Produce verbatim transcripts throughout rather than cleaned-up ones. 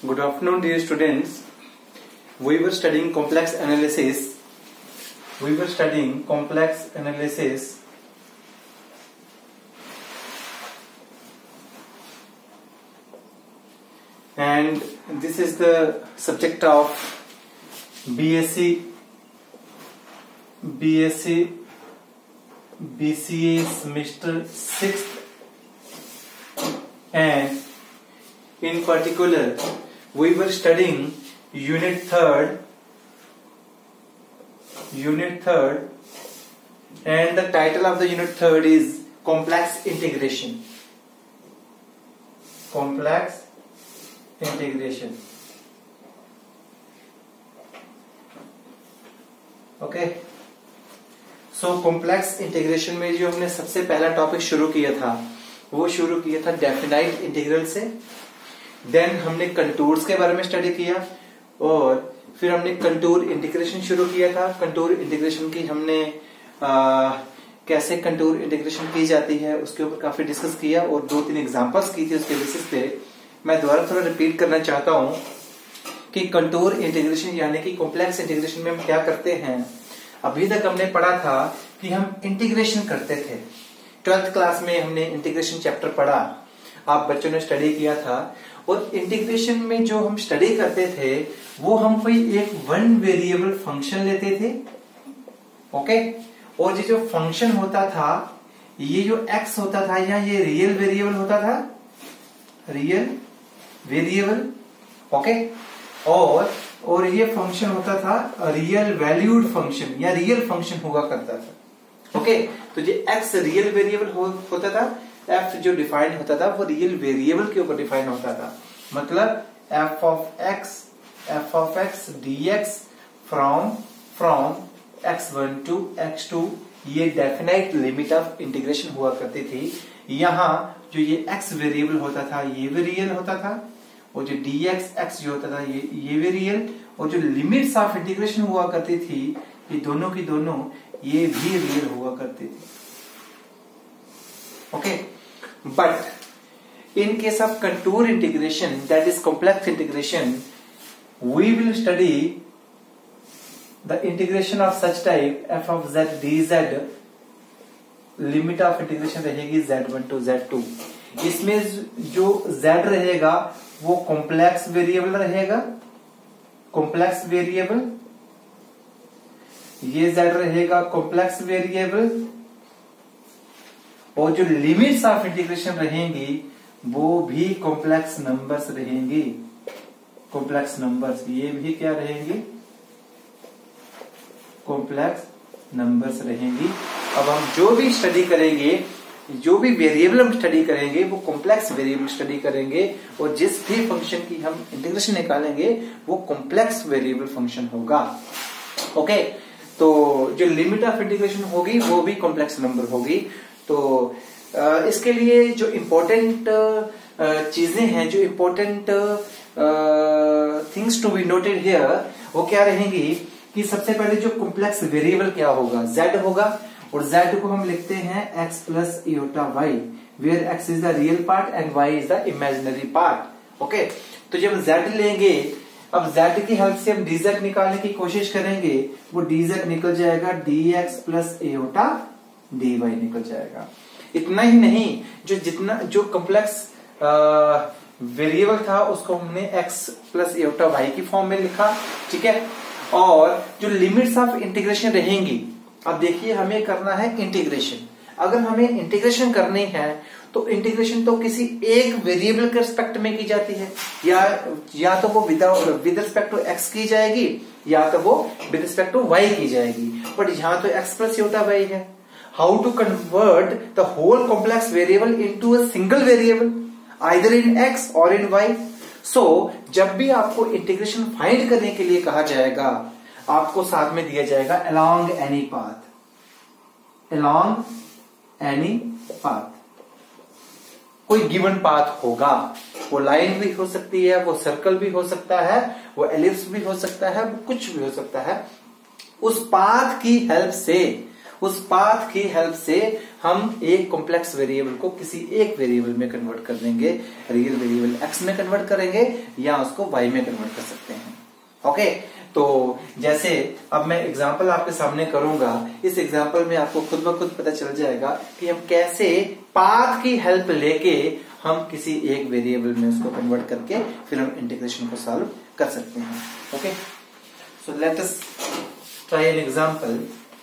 Good afternoon, dear students. We were studying complex analysis. We were studying complex analysis. And this is the subject of BSc, BSc, B C A semester sixth, and in particular we were studying unit third, unit third, and the title of the unit third is complex integration. Complex integration. Okay, so complex integration में जो हमने सबसे पहला topic शुरू किया था वो शुरू किया था डेफिनाइट इंटीग्रल से। देन हमने कंटूर्स के बारे में स्टडी किया और फिर हमने कंटूर इंटीग्रेशन शुरू किया था। कंटूर इंटीग्रेशन की हमने आ, कैसे कंटूर इंटीग्रेशन की जाती है उसके ऊपर काफी डिस्कस किया और दो तीन एग्जांपल्स की थी। उसके बेसिस पे मैं दोबारा थोड़ा रिपीट करना चाहता हूं कि कंटूर इंटीग्रेशन यानी कि कॉम्प्लेक्स इंटीग्रेशन में हम क्या करते हैं। अभी तक हमने पढ़ा था कि हम इंटीग्रेशन करते थे। ट्वेल्थ क्लास में हमने इंटीग्रेशन चैप्टर पढ़ा, आप बच्चों ने स्टडी किया था। और इंटीग्रेशन में जो हम स्टडी करते थे वो हम कोई एक वन वेरिएबल फंक्शन लेते थे, ओके। और ये जो फंक्शन होता था, ये जो एक्स होता था या ये रियल वेरिएबल होता था, रियल वेरिएबल, ओके। और और ये फंक्शन होता था रियल वैल्यूड फंक्शन या रियल फंक्शन हुआ करता था, ओके। तो ये एक्स रियल वेरिएबल हो, होता था, एफ जो डिफाइंड होता था वो रियल वेरिएबल के ऊपर डिफाइन होता था। मतलब f of x, f of x d x from from x one to x two, ये डेफिनाइट लिमिट ऑफ इंटीग्रेशन हुआ करती थी। यहाँ जो ये एक्स वेरिएबल होता था ये भी रियल होता था, और जो डी एक्स एक्स जो होता था ये ये भी रियल, और जो लिमिट्स ऑफ इंटीग्रेशन हुआ करती थी ये दोनों की दोनों ये भी रियल हुआ करती थी, okay. But in case of contour integration, that is complex integration, we will study the integration of such type f of z d z. Limit of integration रहेगी z one to z two. इसमें जो z रहेगा वो complex variable रहेगा, complex variable, ये z रहेगा complex variable, और जो लिमिट्स ऑफ इंटीग्रेशन रहेंगी वो भी कॉम्प्लेक्स नंबर्स रहेंगी, कॉम्प्लेक्स नंबर्स, ये भी क्या रहेंगी, कॉम्प्लेक्स नंबर्स रहेंगी। अब हम जो भी स्टडी करेंगे, जो भी वेरिएबल हम स्टडी करेंगे वो कॉम्प्लेक्स वेरिएबल स्टडी करेंगे, और जिस भी फंक्शन की हम इंटीग्रेशन निकालेंगे वो कॉम्प्लेक्स वेरिएबल फंक्शन होगा, ओके। तो जो लिमिट ऑफ इंटीग्रेशन होगी वो भी कॉम्प्लेक्स नंबर होगी। तो इसके लिए जो इम्पोर्टेंट चीजें हैं, जो important things to be noted here, वो क्या रहेंगी कि सबसे पहले जो कॉम्प्लेक्स वेरिएबल क्या होगा, z होगा, और z को हम लिखते हैं x plus iota y, where x is the real part and y is the imaginary part, okay. तो जब z लेंगे, अब z की हेल्प से हम dz निकालने की कोशिश करेंगे, वो dz निकल जाएगा dx प्लस इयोटा dy निकल जाएगा। इतना ही नहीं, जो जितना जो कॉम्प्लेक्स वेरिएबल था उसको हमने x प्लस इयोटा y की फॉर्म में लिखा, ठीक है। और जो लिमिट्स ऑफ इंटीग्रेशन रहेंगी, अब देखिए हमें करना है इंटीग्रेशन। अगर हमें इंटीग्रेशन करनी है तो इंटीग्रेशन तो किसी एक वेरिएबल के रिस्पेक्ट में की जाती है, या या तो वो विद रिस्पेक्ट टू एक्स की जाएगी या तो वो विद रिस्पेक्ट टू वाई की जाएगी। बट यहाँ तो एक्स प्लस योटा वाई है। How to convert the whole complex variable into a single variable either in x और इन वाई। सो जब भी आपको इंटीग्रेशन फाइंड करने के लिए कहा जाएगा, आपको साथ में दिया जाएगा along any path, along any path, कोई गिवन पाथ होगा। वो लाइन भी हो सकती है, वो सर्कल भी हो सकता है, वो एलिप्स भी हो सकता है, वो कुछ भी हो सकता है। उस पाथ की हेल्प से उस पाथ की हेल्प से हम एक कॉम्प्लेक्स वेरिएबल को किसी एक वेरिएबल में कन्वर्ट कर देंगे, रियल वेरिएबल एक्स में कन्वर्ट करेंगे या उसको वाई में कन्वर्ट कर सकते हैं। ओके, तो जैसे अब मैं एग्जांपल आपके सामने करूंगा, इस एग्जांपल में आपको खुद ब खुद पता चल जाएगा कि हम कैसे पाथ की हेल्प लेके हम किसी एक वेरिएबल में उसको कन्वर्ट करके फिर हम इंटीग्रेशन को सॉल्व कर सकते हैं। Okay, so let us try an example.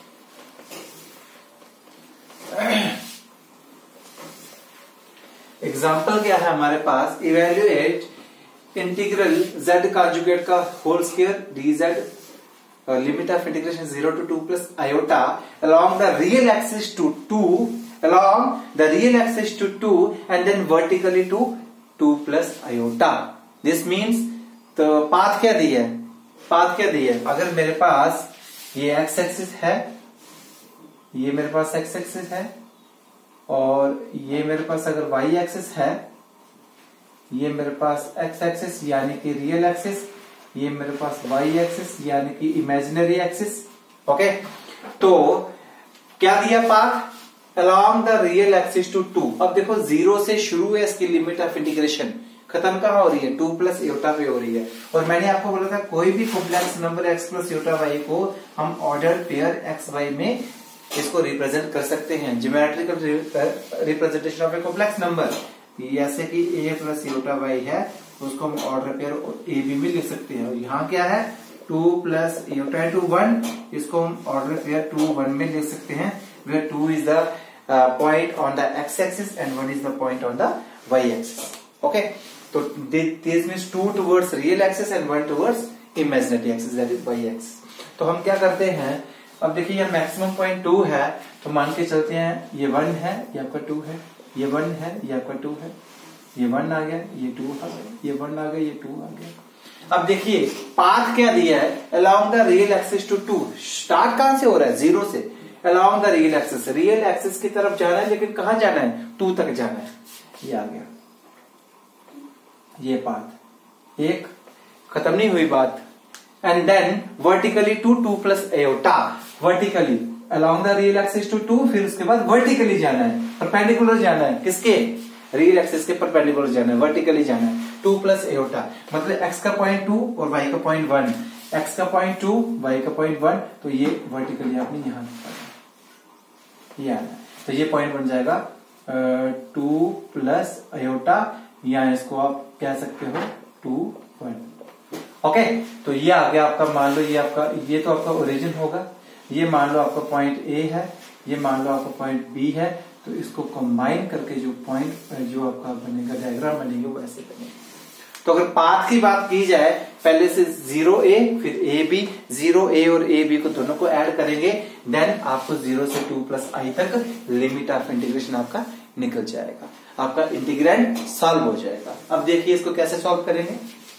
Example क्या है हमारे पास, इवेल्युएट इंटीग्रल z कॉन्जुगेट का whole square dz, limit of integration zero to two plus iota along the real axis to two, along the real axis to two and then vertically to two plus iota. This means तो path क्या दी है, path क्या दी है, अगर मेरे पास ये x एक्सिस है, ये मेरे पास x एक्सिस है और ये मेरे पास अगर y एक्सिस है, ये मेरे पास x एक्सिस यानी कि रियल एक्सिस, ये मेरे पास y एक्सिस यानी कि इमेजिनरी एक्सिस। ओके, तो क्या दिया path, along the real axis to two. अब देखो जीरो से शुरू है इसकी लिमिट ऑफ इंटीग्रेशन, खत्म कहां हो रही है, टू प्लस योटा पे हो रही है। और मैंने आपको बोला था कोई भी complex number x plus iota y को हम ऑर्डर पेयर एक्स वाई में इसको रिप्रेजेंट कर सकते हैं, geometrical representation of a complex number. जैसे कि a प्लस योटा वाई है उसको हम ऑर्डर पेयर ए बी में लिख सकते हैं। और यहाँ क्या है, two plus iota two one, इसको हम ऑर्डर पेयर टू वन में लिख सकते हैं, where two is the point on the x axis and one is the point on the y axis. Okay, तो this means two towards real axis and one towards imaginary axis, that is y axis. तो हम क्या करते हैं, अब देखिए ये maximum point two है, तो मान के चलते हैं ये वन है, ये आपका टू है, ये वन है, ये आपका टू है, ये वन आ गया, ये टू आ गया, ये वन आ गया, ये टू आ गया। अब देखिए पाथ क्या दिया है, along the real axis to two. Start कहां से हो रहा है, जीरो से, along the real axis, real axis की तरफ जाना है, लेकिन कहां जाना है, टू तक जाना है। ये आ गया, ये पाथ एक, खत्म नहीं हुई बात। And then vertically to two plus iota, vertically along the real axis to two, फिर उसके बाद वर्टिकली जाना है, परपेंडिकुलर जाना है, किसके, रियल एक्सिस के परपेंडिकुलर जाना है, वर्टिकली जाना है, टू प्लस एयोटा। मतलब x का पॉइंट टू और y का पॉइंट वन, x का पॉइंट टू, y का पॉइंट वन, तो ये वर्टिकली आपने यहां ये आना है, तो ये पॉइंट बन जाएगा टू प्लस एयोटा, या इसको आप कह सकते हो टू वन। ओके, तो ये आ गया आपका, मान लो ये आपका, ये तो आपका ओरिजिन होगा, ये मान लो आपका पॉइंट ए है, ये मान लो आपका पॉइंट बी है, तो इसको कंबाइन करके जो पॉइंट जो आपका बनेगा, डायग्राम बनेगा, वो ऐसे बनेगा। तो अगर पाथ की बात की जाए, पहले से जीरो ए फिर ए बी, जीरो ए और ए बी को दोनों को ऐड करेंगे, देन आपको जीरो से टू प्लस आई तक लिमिट ऑफ इंटीग्रेशन आपका निकल जाएगा, आपका इंटीग्रेंड सॉल्व हो जाएगा। अब देखिए इसको कैसे सॉल्व करेंगे।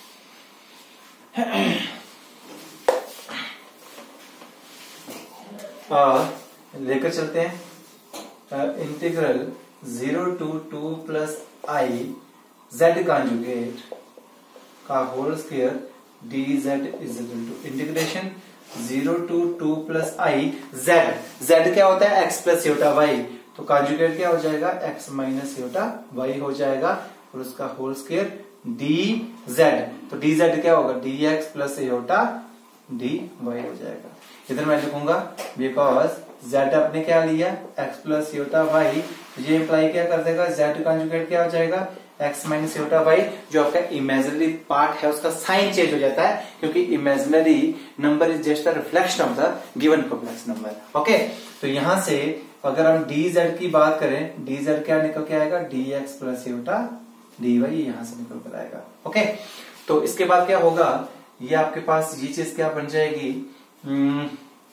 लेकर चलते हैं integral zero to two plus i z conjugate का whole square d z is equal to integration zero to two plus i z, z क्या होता है, एक्स प्लस योटा वाई, तो कॉन्जुगेट क्या हो जाएगा, एक्स माइनस योटा वाई हो जाएगा, और उसका होल स्क्वायर डी जेड, तो डी जेड क्या होगा, d x plus iota d y हो जाएगा। इधर मैं लिखूंगा बिकॉज z आपने क्या लिया, x प्लस योटा वाई, तो ये इंप्लाई क्या कर देगा, z कॉन्जुगेट क्या हो जाएगा, x माइनस योटा वाई। जो आपका इमेजिनरी पार्ट है उसका साइन चेंज हो जाता है, क्योंकि imaginary number is just a reflection of the given complex number. Okay, तो यहां से अगर हम dz की बात करें, dz क्या निकल के आएगा, dx प्लस योटा dy, यहां से निकल कर आएगा। ओके, तो इसके बाद क्या होगा, ये आपके पास ये चीज क्या बन जाएगी, Hmm,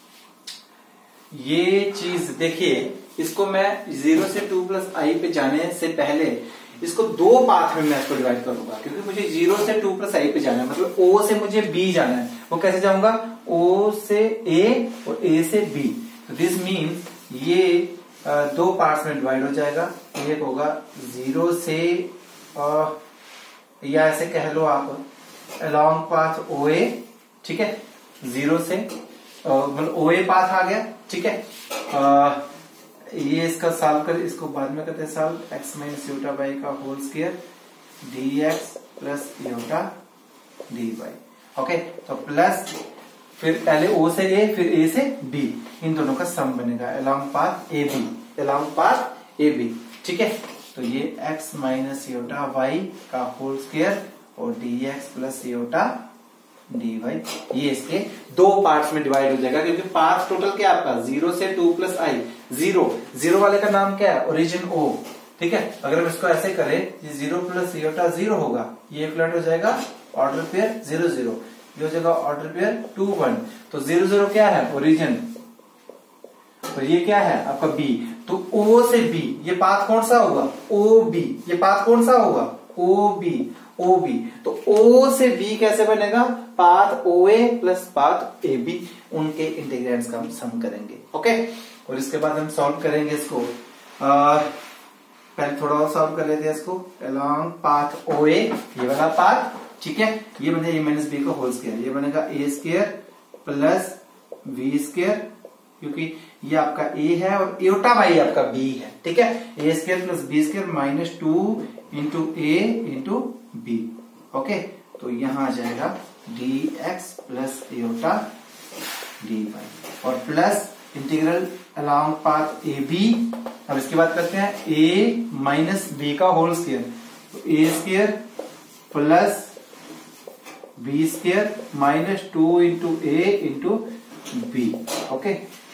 ये चीज देखिए, इसको मैं जीरो से टू प्लस आई पे जाने से पहले इसको दो पाथ में मैं इसको डिवाइड करूंगा, क्योंकि मुझे जीरो से टू प्लस आई पे जाना है, मतलब ओ से मुझे बी जाना है। वो कैसे जाऊंगा, ओ से ए और ए से बी, तो दिस मीन्स ये आ, दो पार्ट्स में डिवाइड हो जाएगा। एक होगा जीरो से आ, या ऐसे कह लो आप अलोंग पाथ ओ ए, ठीक है, जीरो से मतलब ओ ए पाथ आ गया, ठीक है। आ, ये इसका सॉल्व कर, इसको बाद में करते हैं solve. X minus iota y का whole square d x plus iota d y. Okay, तो प्लस फिर पहले ओ से ए फिर ए से बी, इन दोनों का सम बनेगा along path A B, along path A B. ठीक है, तो ये x माइनस योटा वाई का होल स्क्वायर और d x plus iota d y, ये इसके दो पार्ट्स में डिवाइड हो जाएगा, क्योंकि पाथ टोटल क्या आपका जीरो से two plus i, zero zero वाले का नाम क्या है, ओरिजिन ओ। ठीक है, अगर हम इसको ऐसे करें, ये जीरो प्लस योटा जीरो होगा, ये फ्लैट हो जाएगा ऑर्डर पेयर जीरो जीरो, ये हो जाएगा ऑर्डर पेयर टू वन। तो जीरो जीरो क्या है, ओरिजिन, तो ये क्या है आपका बी। तो ओ से बी ये पाथ कौन सा होगा, ओ बी, ये पाथ कौन सा होगा, ओ बी, ओ बी। तो ओ से बी कैसे बनेगा, path O A plus path A B, उनके इंटीग्रेंड्स का हम सम करेंगे। ओके, और इसके बाद हम सॉल्व करेंगे इसको। आ, पहले थोड़ा और सॉल्व कर लेते हैं इसको। अलोंग पाथ ओ ए, ये वाला पाथ, ठीक है, ये बनेगा ए माइनस बी का होल स्क्वायर, ये बनेगा A square plus B square, क्योंकि ये आपका ए है और योटा वाई आपका बी है। ठीक है, A square plus B square minus two into A into B. Okay, तो यहां आ जाएगा d x plus iota d y और plus integral along path A B. अब इसके बाद करते हैं ए माइनस बी का होल स्क्वायर, तो A square plus B square minus two into A into B. Okay,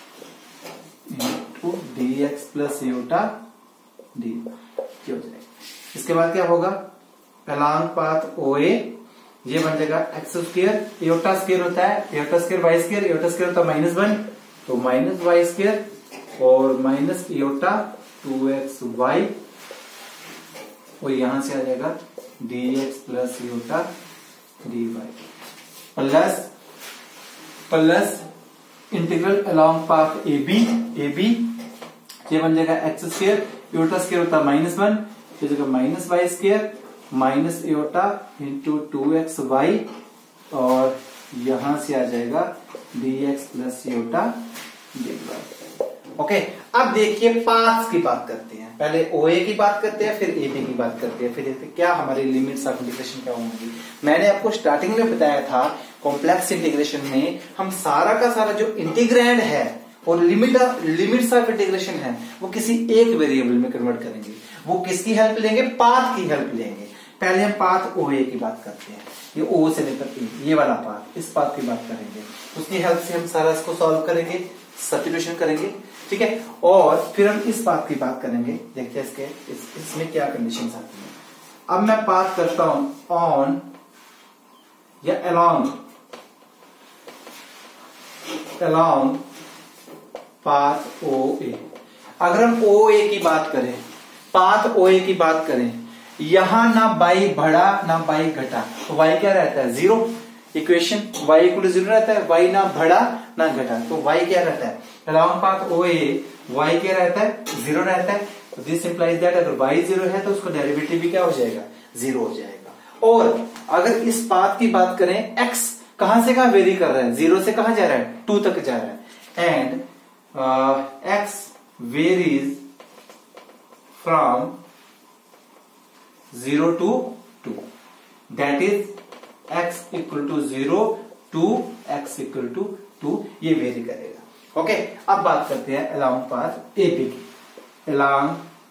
into d x plus iota d हो जाएगा। इसके बाद क्या होगा, अलोंग पाथ ओ ए, ये बन जाएगा एक्स स्क्वायर, योटा स्क्वायर होता है iota square y square, iota square होता है माइनस वन, तो माइनस वाई स्क्वायर और minus iota two x y, और यहां से आ जाएगा d x plus iota d y plus plus integral along path A B, A B ये बन जाएगा एक्स स्क्वायर, योटा स्क्वायर होता है माइनस वन, ये जगह minus y square minus iota into two x y, और यहां से आ जाएगा d x plus iota d y. Okay, अब देखिए पाथ्स की बात करते हैं। पहले ओ ए की बात करते हैं, फिर ए बी की बात करते हैं, फिर देखते हैं क्या हमारी लिमिट्स ऑफ इंटीग्रेशन क्या होंगी। मैंने आपको स्टार्टिंग में बताया था कॉम्प्लेक्स इंटीग्रेशन में हम सारा का सारा जो इंटीग्रैंड है और लिमिट लिमिट्स ऑफ इंटीग्रेशन है वो किसी एक वेरिएबल में कन्वर्ट करेंगे। वो किसकी हेल्प लेंगे, पाथ की हेल्प लेंगे। पहले हम पाथ ओ ए की बात करते हैं, ये ओ से लेकर ए, ये वाला पाथ, इस पाथ की बात करेंगे, उसकी हेल्प से हम सारा इसको सॉल्व करेंगे, सब्स्टिट्यूशन करेंगे। ठीक है, और फिर हम इस बात की बात करेंगे, देखते हैं इसके इस, इसमें क्या कंडीशंस आती हैं। अब मैं बात करता हूं ऑन या along along path O A. अगर हम ओ ए की बात करें, पाथ ओ ए की बात करें, यहां ना बाई बढ़ा ना बाई घटा, तो वाई क्या रहता है, zero. Equation y equal zero रहता है, y ना बढ़ा ना घटा, तो y क्या रहता है, along path O A y क्या रहता है, जीरो रहता है। तो दिस इंप्लाइज दैट अगर y जीरो है तो उसका डेरिवेटिव भी क्या हो जाएगा, जीरो हो जाएगा। और अगर इस पाथ की बात करें, x कहां से कहां वेरी कर रहा है, जीरो से कहां जा रहा है, टू तक जा रहा है, and x varies from zero to two, that is x equal to zero to x equal to two, ये वेरी करेगा। ओके, अब बात करते हैं अलोंग पाथ ए बी की। अलोंग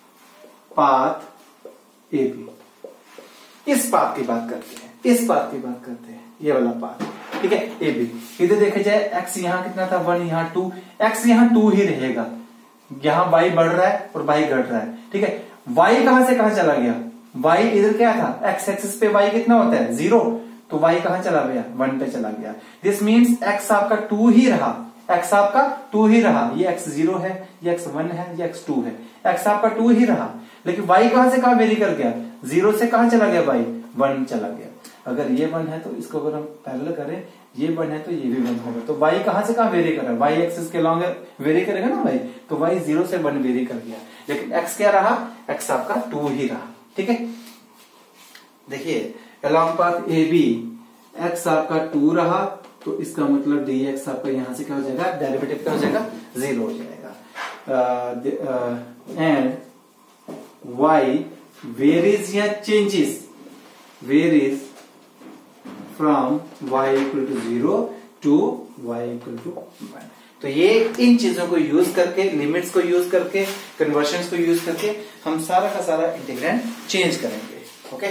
पाथ ए बी, इस पाथ की बात करते हैं, इस पाथ की बात करते हैं, ये वाला पाथ, ठीक है, ए बी। इधर देखा जाए x यहां कितना था, वन, यहां टू, x यहां टू ही रहेगा, यहां y बढ़ रहा है और y घट रहा है। ठीक है, y कहां से कहां चला गया, y इधर क्या था, x एक्सिस पे y कितना होता है, जीरो, तो y कहां चला गया, वन पे चला गया। दिस मीन्स x आपका टू ही रहा, x आपका टू ही रहा, ये x जीरो है, ये x वन है, ये x टू है, x आपका टू ही रहा। लेकिन y कहां से कहां वेरी कर गया, जीरो से कहां चला गया, y वन चला गया। अगर ये वन है तो इसको अगर हम पैरेलल करें, ये वन है तो ये भी वन होगा, तो y कहां से कहां वेरी कर रहा है, y एक्सिस के लॉन्ग वेरी करेगा ना y, तो y जीरो से वन वेरी कर गया, लेकिन x क्या रहा, x आपका टू ही रहा। ठीक है, देखिए along path A B, x आपका टू रहा, तो इसका मतलब डी एक्स आपका यहां से क्या हो जाएगा, डेरिवेटिव क्या हो जाएगा, जीरो हो जाएगा। एंड वाई वेरीज या changes, varies from y equal to zero to y equal to one. तो ये इन चीजों को यूज करके, लिमिट्स को यूज करके, कन्वर्शंस को यूज करके हम सारा का सारा इंटीग्रेंड चेंज करेंगे। ओके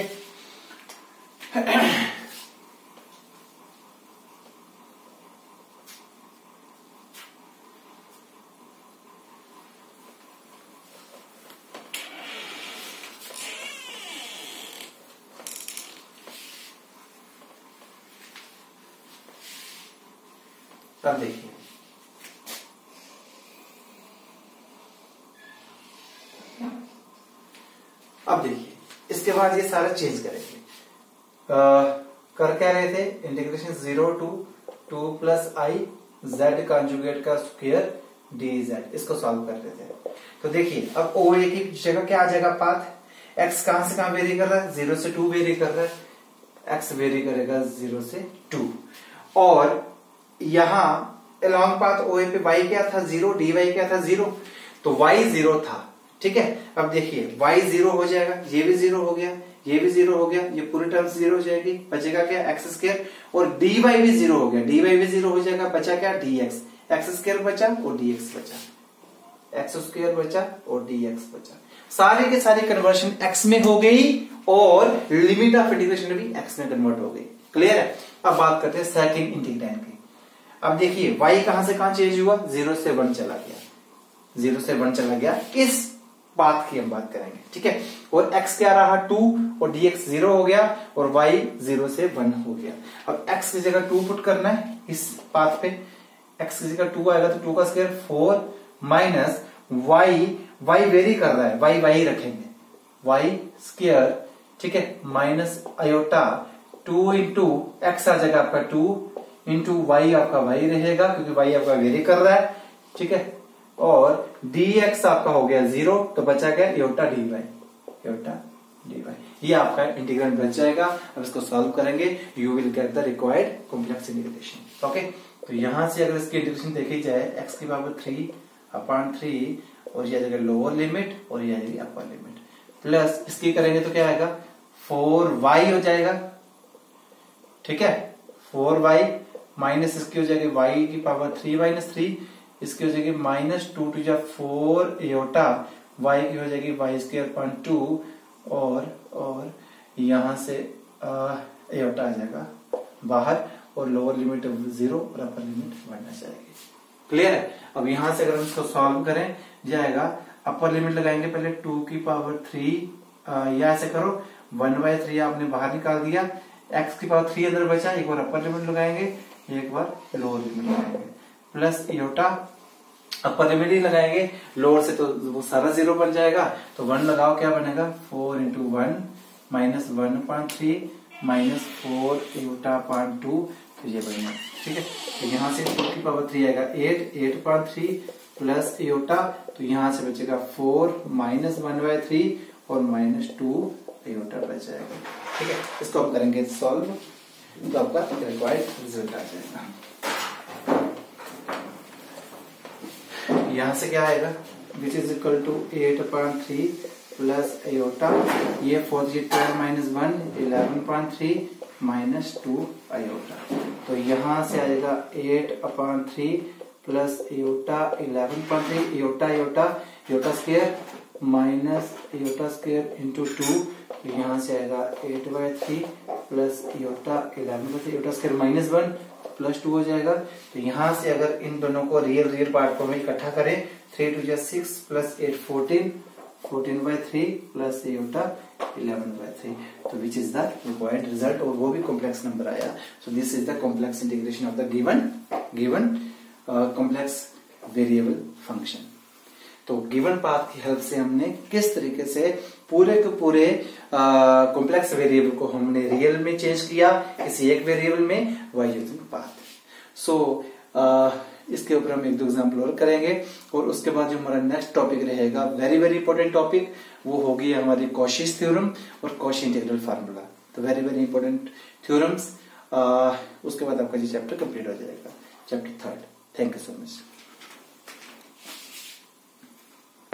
अब देखिए, अब देखिए इसके बाद ये सारा चेंज करेंगे। आ, कर क्या रहे थे, integration zero to two plus i z conjugate का स्क्वायर डी जेड, इसको सॉल्व कर रहे थे। तो देखिए अब ओ ए की जगह क्या आ जाएगा, पाथ। एक्स कहां से कहां वेरी कर रहा है, जीरो से टू वेरी कर रहा है, एक्स वेरी करेगा जीरो से टू। और यहां अलॉन्ग पाथ ओ ए पे वाई क्या था, जीरो, डी वाई क्या था, जीरो, तो वाई जीरो था। ठीक है, अब देखिए y जीरो हो जाएगा, ये भी जीरो हो गया, ये भी जीरो हो गया, ये पूरी टर्म जीरो हो जाएगी, बचेगा क्या, एक्स स्क्वायर। और dy भी जीरो हो गया, dy भी जीरो हो जाएगा, बचा क्या, dx, एक्स स्क्वायर बचा और dx बचा, एक्स स्क्वायर बचा और dx बचा। सारे के सारे कन्वर्शन x में हो गई और लिमिट ऑफ इंटीग्रेशन भी x में कन्वर्ट हो गई। क्लियर है। अब बात करते हैं सेकंड इंटीग्रैंड की। अब देखिए y कहां से कहां चेंज हुआ, जीरो से वन चला गया, जीरो से वन चला गया, इस बात की हम बात करेंगे। ठीक है, और x क्या रहा, टू, और dx जीरो हो गया और y जीरो से वन हो गया। अब x की जगह टू पुट करना है इस पाथ पे, x की जगह टू आएगा तो टू का square four minus y, y vary कर रहा है, y y रखेंगे, y स्क्वायर, ठीक है, minus iota two into x आ जाएगा आपका टू इंटू वाई आपका वाई रहेगा क्योंकि y आपका वेरी कर रहा है। ठीक है, और dx आपका हो गया जीरो, तो बचा गया iota d y, iota d y, ये आपका इंटीग्रेंड बच जाएगा। अब इसको सॉल्व करेंगे, you will get the required complex integration. Okay, तो यहां से अगर इसकी इंटीग्रेशन देखी जाए, x की पावर थ्री अपॉन थ्री, और ये आ जाएगा लोअर लिमिट और ये आ जाएगी अपर लिमिट, प्लस इसकी करेंगे तो क्या आएगा, फोर वाई हो जाएगा। ठीक है, फोर वाई माइनस इसकी हो जाएगी y की पावर थ्री माइनस थ्री, इसकी हो जाएगी माइनस टू टू जा फोर एयोटा, y की हो जाएगी वाई स्क्वायर अपॉन टू, और और यहां से एयोटा आ जाएगा बाहर, और लोअर लिमिट जीरो और अपर लिमिट वन आ जाएगी। क्लियर है। अब यहां से अगर हम इसको सॉल्व करें, जाएगा अपर लिमिट लगाएंगे पहले टू की पावर थ्री, या ऐसे करो वन बाय थ्री आपने बाहर निकाल दिया, एक्स की पावर थ्री अंदर बचा, एक बार अपर लिमिट लगाएंगे, एक बार लोअर लिमिट लगाएंगे, प्लस एयोटा अपर लिमिट ही लगाएंगे, लोअर से तो वो सारा जीरो बन जाएगा, तो वन लगाओ, क्या बनेगा, four into one minus one point three minus four iota point two, तो ये बनेगा। ठीक है, तो यहाँ से फोर की पावर थ्री आएगा eight, eight point three plus iota, तो यहाँ से बचेगा four minus one by three और माइनस टू एयोटा बच जाएगा। ठीक है, इसको हम करेंगे सॉल्व, तो आपका रिक्वायर्ड रिजल्ट आ जाएगा। यहां से क्या आएगा, which is equal to eight a point three plus iota, ये फोर जी twelve minus one eleven point three minus two iota, तो यहां से आएगा eight a point three plus iota eleven point three, iota iota iota square minus iota square into two, तो यहां से आएगा eight by three plus iota eleven by three, iota square minus one plus two हो जाएगा। तो यहां से अगर इन दोनों को रियल रियल पार्ट को में इकट्ठा करें, थ्री टू जा six plus eight fourteen, fourteen by three plus iota eleven by three, तो which is the required result, और वो भी कॉम्प्लेक्स नंबर आया। So this is the complex integration of the given given complex variable function. तो given path की help से हमने किस तरीके से पूरे के पूरे कॉम्प्लेक्स वेरिएबल को हमने रियल में चेंज किया, किसी एक वेरिएबल में, वाई यूजिंग पाथ। सो इसके ऊपर हम एक दो एग्जाम्पल और करेंगे, और उसके बाद जो हमारा नेक्स्ट टॉपिक रहेगा, वेरी वेरी इंपॉर्टेंट टॉपिक, वो होगी हमारी कॉशीज थ्योरम और कॉशी इंटीग्रल फार्मूला। तो वेरी वेरी इंपॉर्टेंट थ्योरम्स आ, उसके बाद आपका जी चैप्टर कंप्लीट हो जाएगा, chapter third. Thank you so much.